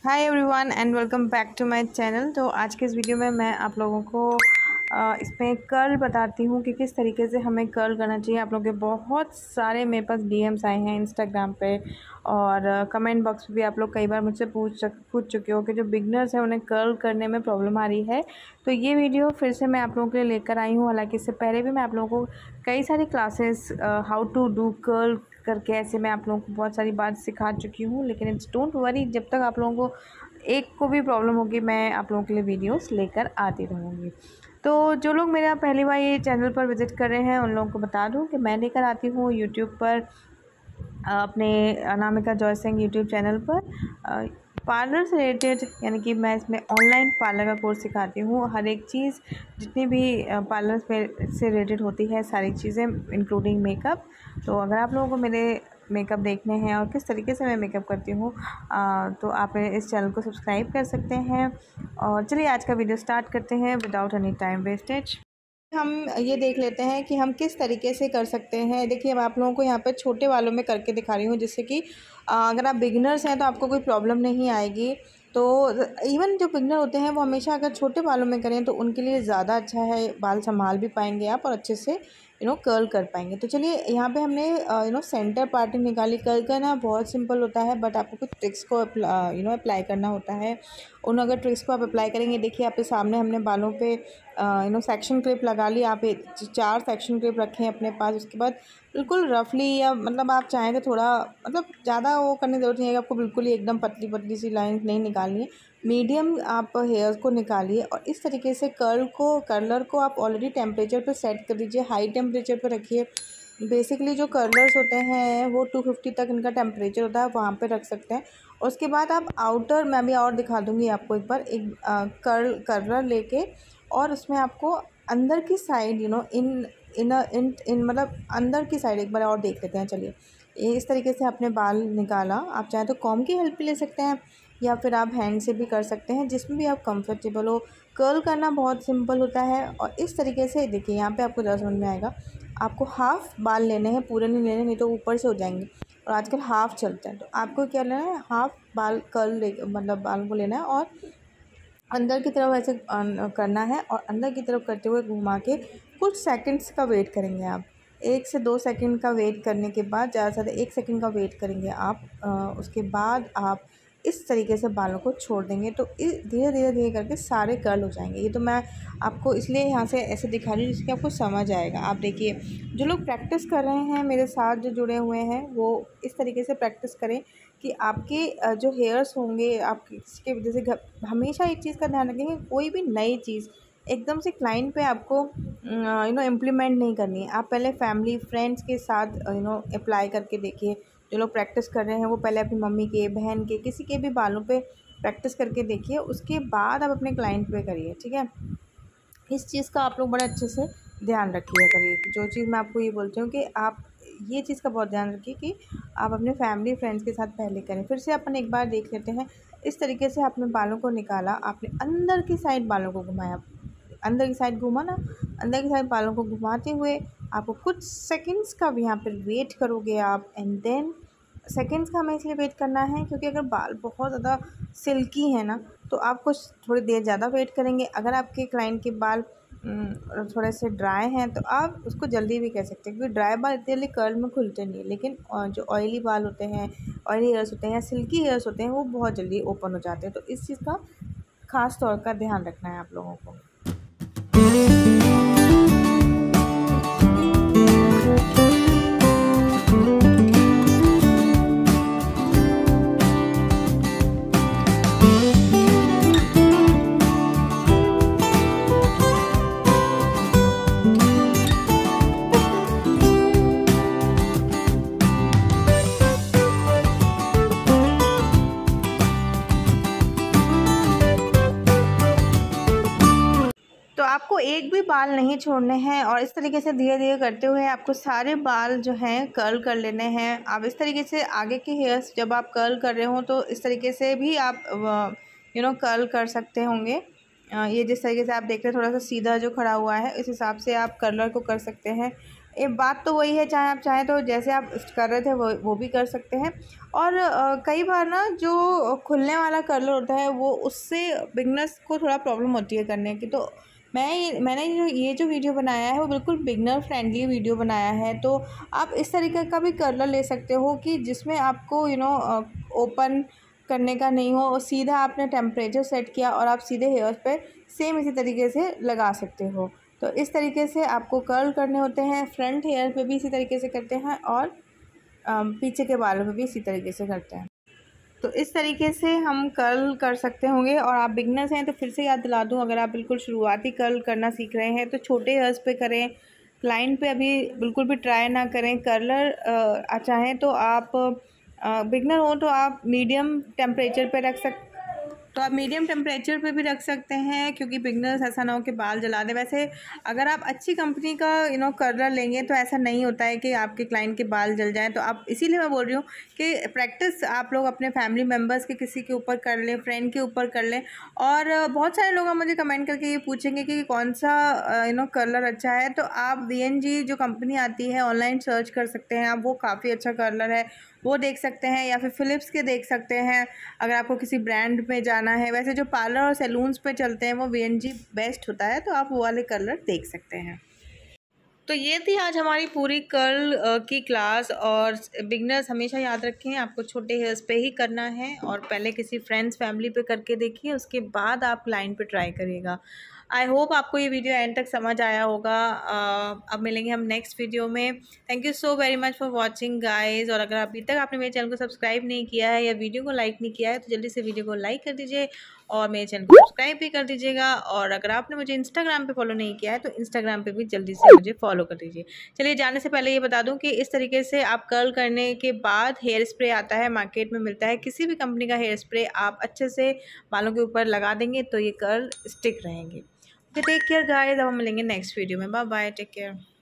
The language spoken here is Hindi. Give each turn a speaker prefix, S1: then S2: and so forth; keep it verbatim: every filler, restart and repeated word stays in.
S1: Hi everyone and welcome back to my channel. तो आज के इस वीडियो में मैं आप लोगों को आ, इसमें कर्ल बताती हूँ कि किस तरीके से हमें कर्ल करना चाहिए। आप लोगों के बहुत सारे मेरे पास डीएम्स आए हैं इंस्टाग्राम पे और कमेंट बॉक्स में भी आप लोग कई बार मुझसे पूछ पूछ चुके हो कि जो बिगनर्स हैं उन्हें कर्ल करने में प्रॉब्लम आ रही है। तो ये वीडियो फिर से मैं आप लोगों के लिए लेकर आई हूँ। हालाँकि इससे पहले भी मैं आप लोगों को कई सारी classes how to do curl करके ऐसे मैं आप लोगों को बहुत सारी बात सिखा चुकी हूँ, लेकिन इट्स डोंट वरी, जब तक आप लोगों को एक को भी प्रॉब्लम होगी मैं आप लोगों के लिए वीडियोस लेकर आती रहूँगी। तो जो लोग मेरा पहली बार ये चैनल पर विज़िट कर रहे हैं उन लोगों को बता दूँ कि मैं लेकर आती हूँ यूट्यूब पर अपने Anamika Joy Singh YouTube channel पर पार्लर से रिलेटेड, यानी कि मैं इसमें ऑनलाइन पार्लर का कोर्स सिखाती हूँ। हर एक चीज़ जितनी भी पार्लर से रिलेटेड होती है सारी चीज़ें इंक्लूडिंग मेकअप। तो अगर आप लोगों को मेरे मेकअप देखने हैं और किस तरीके से मैं मेकअप करती हूँ तो आप इस चैनल को सब्सक्राइब कर सकते हैं। और चलिए आज का वीडियो स्टार्ट करते हैं विदाउट एनी टाइम वेस्टेज। हम ये देख लेते हैं कि हम किस तरीके से कर सकते हैं। देखिए मैं आप लोगों को यहाँ पे छोटे वालों में करके दिखा रही हूँ, जिससे कि अगर आप बिगिनर्स हैं तो आपको कोई प्रॉब्लम नहीं आएगी। तो इवन जो बिगिनर होते हैं वो हमेशा अगर छोटे बालों में करें तो उनके लिए ज़्यादा अच्छा है, बाल संभाल भी पाएंगे आप और अच्छे से यू नो कर्ल कर पाएंगे। तो चलिए यहाँ पे हमने यू नो सेंटर पार्टिंग निकाली। कर्ल करना बहुत सिंपल होता है, बट आपको कुछ ट्रिक्स को यू नो अप्लाई करना होता है। उन अगर ट्रिक्स को आप अप्लाई करेंगे, देखिए आपके सामने हमने बालों पे यू नो सेक्शन क्लिप लगा ली। आप चार सेक्शन क्लिप रखें अपने पास। उसके बाद बिल्कुल रफली, या मतलब आप चाहें तो थोड़ा मतलब ज़्यादा वो करने की ज़रूरत नहीं है, आपको बिल्कुल ही एकदम पतली पतली सी लाइन नहीं निकालनी है। मीडियम आप हेयर्स को निकालिए और इस तरीके से कर्ल को कर्लर को आप ऑलरेडी टेम्परेचर पे सेट कर दीजिए, हाई टेम्परेचर पे रखिए। बेसिकली जो कर्लर्स होते हैं वो टू फिफ्टी तक इनका टेम्परेचर होता है, वहाँ पे रख सकते हैं। उसके बाद आप आउटर, मैं भी और दिखा दूँगी आपको एक बार, एक कर्ल कर्लर लेके और उसमें आपको अंदर की side you know in in in in मतलब अंदर की साइड एक बार और देख लेते हैं। चलिए ये इस तरीके से आपने बाल निकाला। आप चाहें तो कॉम की हेल्प भी ले सकते हैं या फिर आप हैंड से भी कर सकते हैं, जिसमें भी आप कंफर्टेबल हो। कर्ल करना बहुत सिंपल होता है और इस तरीके से देखिए यहाँ पे आपको ज़रा समझ में आएगा। आपको हाफ़ बाल लेने हैं, पूरे नहीं लेने, नहीं तो ऊपर से हो जाएंगे और आजकल हाफ़ चलते हैं। तो आपको क्या लेना है, हाफ़ बाल कर्ल ले मतलब बाल को लेना है और अंदर की तरफ ऐसे करना है और अंदर की तरफ करते हुए घुमा के कुछ सेकंड्स का वेट करेंगे आप। एक से दो सेकंड का वेट करने के बाद, ज़्यादा से ज़्यादा एक सेकंड का वेट करेंगे आप। आ, उसके बाद आप इस तरीके से बालों को छोड़ देंगे तो धीरे धीरे धीरे करके सारे कर्ल हो जाएंगे। ये तो मैं आपको इसलिए यहाँ से ऐसे दिखा रही हूँ जिससे आपको समझ आएगा। आप देखिए जो लोग प्रैक्टिस कर रहे हैं मेरे साथ, जो जुड़े हुए हैं, वो इस तरीके से प्रैक्टिस करें कि आपके जो हेयर्स होंगे आप इसके वजह से हमेशा एक चीज़ का ध्यान रखेंगे, कोई भी नई चीज़ एकदम से क्लाइंट पे आपको यू नो इम्प्लीमेंट नहीं करनी है। आप पहले फैमिली फ्रेंड्स के साथ यू नो अप्लाई करके देखिए। जो लोग प्रैक्टिस कर रहे हैं वो पहले अपनी मम्मी के, बहन के, किसी के भी बालों पे प्रैक्टिस करके देखिए, उसके बाद आप अपने क्लाइंट पे करिए, ठीक है। इस चीज़ का आप लोग बड़े अच्छे से ध्यान रखिए करिए। जो चीज़ मैं आपको ये बोलती हूँ कि आप ये चीज़ का बहुत ध्यान रखिए कि आप अपने फैमिली फ्रेंड्स के साथ पहले करें। फिर से अपन एक बार देख लेते हैं। इस तरीके से आपने बालों को निकाला, आपने अंदर की साइड बालों को घुमाया, अंदर की साइड घूमा ना, अंदर की साइड बालों को घुमाते हुए आपको कुछ सेकंड्स का भी यहाँ पर वेट करोगे आप। एंड देन सेकंड्स का हमें इसलिए वेट करना है क्योंकि अगर बाल बहुत ज़्यादा सिल्की है ना तो आप कुछ थोड़ी देर ज़्यादा वेट करेंगे। अगर आपके क्लाइंट के बाल थोड़े से ड्राई हैं तो आप उसको जल्दी भी कह सकते हैं, क्योंकि ड्राई बाल इतने जल्दी कर्ल में खुलते नहीं है, लेकिन जो ऑयली बाल होते हैं, ऑयली हेयर्स होते हैं या सिल्की हेयर्स होते हैं, वो बहुत जल्दी ओपन हो जाते हैं। तो इस चीज़ का ख़ास तौर का ध्यान रखना है आप लोगों को। तो आपको एक भी बाल नहीं छोड़ने हैं और इस तरीके से धीरे धीरे करते हुए आपको सारे बाल जो हैं कर्ल कर लेने हैं। आप इस तरीके से आगे के हेयर्स जब आप कर्ल कर रहे हो तो इस तरीके से भी आप यू नो कर्ल कर सकते होंगे। ये जिस तरीके से आप देख रहे हैं थोड़ा सा सीधा जो खड़ा हुआ है, इस हिसाब से आप कर्लर को कर सकते हैं। ये बात तो वही है, चाहे आप चाहें तो जैसे आप कर रहे थे वो वो भी कर सकते हैं। और अ, कई बार ना जो खुलने वाला कर्लर होता है वो उससे बिगनर्स को थोड़ा प्रॉब्लम होती है करने की। तो मैं मैंने जो ये जो वीडियो बनाया है वो बिल्कुल बिगनर फ्रेंडली वीडियो बनाया है। तो आप इस तरीके का भी कर्लर ले सकते हो कि जिसमें आपको यू नो ओपन करने का नहीं हो, और सीधा आपने टेम्परेचर सेट किया और आप सीधे हेयर्स पे सेम इसी तरीके से लगा सकते हो। तो इस तरीके से आपको कर्ल करने होते हैं। फ्रंट हेयर पे भी इसी तरीके से करते हैं और पीछे के बालों पे भी इसी तरीके से करते हैं। तो इस तरीके से हम कर्ल कर सकते होंगे। और आप बिगनर्स हैं तो फिर से याद दिला दूं, अगर आप बिल्कुल शुरुआती कर्ल करना सीख रहे हैं तो छोटे हेयर्स पे करें, क्लाइंट पे अभी बिल्कुल भी ट्राई ना करें। कर्लर चाहें तो आप बिगनर हो तो आप मीडियम टेम्परेचर पे रख सक तो आप मीडियम टेम्परेचर पे भी रख सकते हैं, क्योंकि बिगनर्स ऐसा ना हो कि बाल जला दें। वैसे अगर आप अच्छी कंपनी का यू नो कर्लर लेंगे तो ऐसा नहीं होता है कि आपके क्लाइंट के बाल जल जाएं। तो आप इसीलिए मैं बोल रही हूँ कि प्रैक्टिस आप लोग अपने फैमिली मेम्बर्स के किसी के ऊपर कर लें, फ्रेंड के ऊपर कर लें। और बहुत सारे लोग मुझे कमेंट करके ये पूछेंगे कि कौन सा यू नो कर्लर अच्छा है। तो आप वी एन जी जो कंपनी आती है ऑनलाइन सर्च कर सकते हैं आप, वो काफ़ी अच्छा कर्लर है, वो देख सकते हैं। या फिर फ़िलिप्स के देख सकते हैं अगर आपको किसी ब्रांड में जाना है। वैसे जो पार्लर और सैलून्स पे चलते हैं वो वी एन जी बेस्ट होता है, तो आप वो वाले कलर देख सकते हैं। तो ये थी आज हमारी पूरी कर्ल की क्लास। और बिगनर्स हमेशा याद रखें आपको छोटे हेयर्स पे ही करना है, और पहले किसी फ्रेंड्स फैमिली पे करके देखिए, उसके बाद आप क्लाइंट पे ट्राई करिएगा। आई होप आपको ये वीडियो एंड तक समझ आया होगा। uh, अब मिलेंगे हम नेक्स्ट वीडियो में। Thank you so very much for watching guys. और अगर अभी तक आपने मेरे चैनल को सब्सक्राइब नहीं किया है या वीडियो को लाइक नहीं किया है तो जल्दी से वीडियो को लाइक कर दीजिए और मेरे चैनल को सब्सक्राइब भी कर दीजिएगा। और अगर आपने मुझे इंस्टाग्राम पे फॉलो नहीं किया है तो इंस्टाग्राम पे भी जल्दी से मुझे फॉलो कर दीजिए। चलिए, जाने से पहले ये बता दूं कि इस तरीके से आप कर्ल करने के बाद हेयर स्प्रे आता है, मार्केट में मिलता है, किसी भी कंपनी का हेयर स्प्रे आप अच्छे से बालों के ऊपर लगा देंगे तो ये कर्ल स्टिक रहेंगे। Okay, take care guys. अब हम मिलेंगे नेक्स्ट वीडियो में। Bye bye, take care.